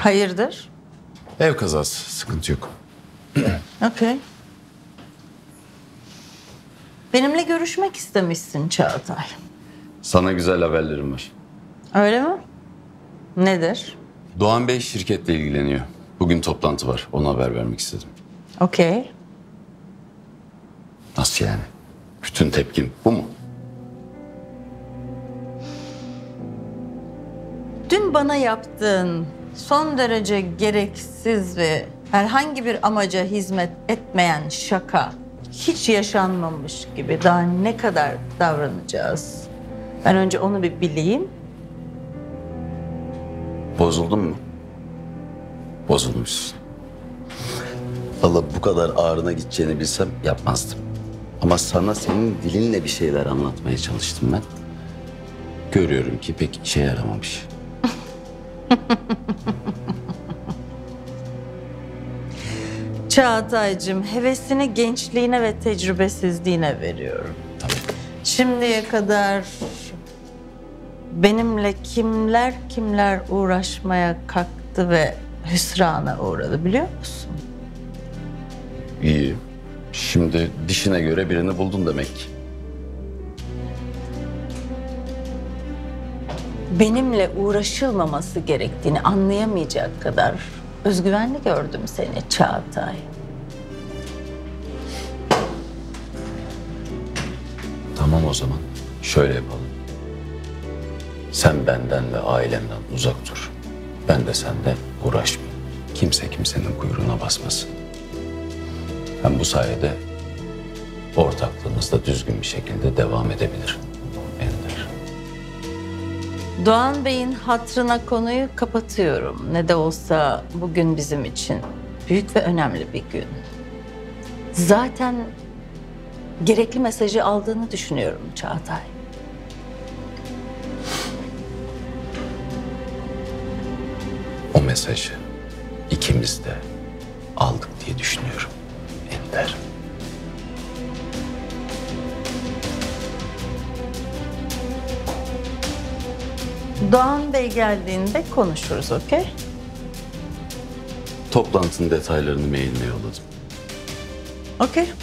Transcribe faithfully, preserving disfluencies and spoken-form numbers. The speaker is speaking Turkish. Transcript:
Hayırdır? Ev kazası, sıkıntı yok. Okey. Benimle görüşmek istemişsin Çağatay. Sana güzel haberlerim var. Öyle mi? Nedir? Doğan Bey şirketle ilgileniyor. Bugün toplantı var, ona haber vermek istedim. Okey. Nasıl yani? Bütün tepkin bu mu? Dün bana yaptığın son derece gereksiz ve herhangi bir amaca hizmet etmeyen şaka hiç yaşanmamış gibi daha ne kadar davranacağız? Ben önce onu bir bileyim. Bozuldun mu? Bozulmuşsun. Vallahi bu kadar ağrına gideceğini bilsem yapmazdım. Ama sana senin dilinle bir şeyler anlatmaya çalıştım ben. Görüyorum ki pek işe yaramamış. Çağatay'cığım, hevesini gençliğine ve tecrübesizliğine veriyorum. Tabii. Şimdiye kadar benimle kimler kimler uğraşmaya kalktı ve hüsrana uğradı biliyor musun? İyi. Şimdi dişine göre birini buldun demek ki. Benimle uğraşılmaması gerektiğini anlayamayacak kadar özgüvenli gördüm seni Çağatay. Tamam o zaman. Şöyle yapalım. Sen benden ve ailemden uzak dur. Ben de sende uğraşmayayım. Kimse kimsenin kuyruğuna basmasın. Hem bu sayede ortaklığımız da düzgün bir şekilde devam edebilir. Ender. Doğan Bey'in hatırına konuyu kapatıyorum. Ne de olsa bugün bizim için büyük ve önemli bir gün. Zaten gerekli mesajı aldığını düşünüyorum Çağatay. O mesajı ikimiz de aldık diye düşünüyorum. Ender. Doğan Bey geldiğinde konuşuruz, okey? Toplantının detaylarını mailine yolladım. Okey.